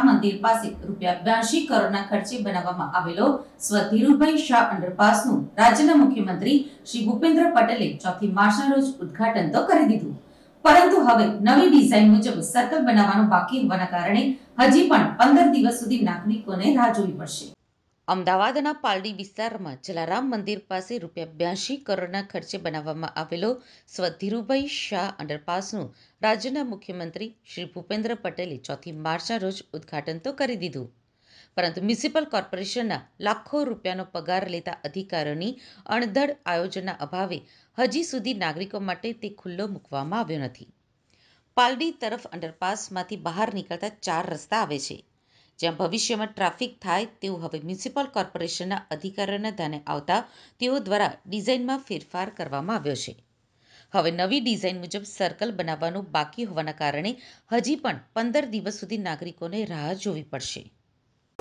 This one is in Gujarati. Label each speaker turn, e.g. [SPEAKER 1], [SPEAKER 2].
[SPEAKER 1] જલારામ મંદિર પાસે ₹82 કરોડના ખર્ચે બનાવવામાં આવેલો સ્વ ધીરુભાઈ શાહ અંડરપાસનું રાજ્યના મુખ્યમંત્રી શ્રી ભૂપેન્દ્ર પટેલે 4 માર્ચના રોજ ઉદ્ઘાટન તો કરી દીધું, પરંતુ હવે નવી ડિઝાઇન મુજબ સર્કલ બનાવવાનું બાકી હોવાના કારણે હજી પણ 15 દિવસ સુધી નાગરિકોને રાહ જોવી પડશે. અમદાવાદના પાલડી વિસ્તારમાં જલારામ મંદિર પાસે ₹82 કરોડના ખર્ચે બનાવવામાં આવેલો સ્વ ધીરુભાઈ શાહ અંડરપાસનું રાજ્યના મુખ્યમંત્રી શ્રી ભૂપેન્દ્ર પટેલે 4 માર્ચના રોજ ઉદ્ઘાટન તો કરી દીધું, પરંતુ મ્યુનિસિપલ કોર્પોરેશનના લાખો રૂપિયાનો પગાર લેતા અધિકારીઓની અણઘડ આયોજનના અભાવે હજી સુધી નાગરિકો માટે તે ખુલ્લો મૂકવામાં આવ્યો નથી. પાલડી તરફ અંડરપાસમાંથી બહાર નીકળતા 4 રસ્તા આવે છે, જ્યાં ભવિષ્યમાં ટ્રાફિક થાય તેવું હવે મ્યુનિસિપલ કોર્પોરેશનના અધિકારીઓના ધ્યાને આવતા તેઓ દ્વારા ડિઝાઇનમાં ફેરફાર કરવામાં આવ્યો છે. હવે નવી ડિઝાઇન મુજબ સર્કલ બનાવવાનું બાકી હોવાના કારણે હજી પણ 15 દિવસ સુધી નાગરિકોને રાહ જોવી પડશે.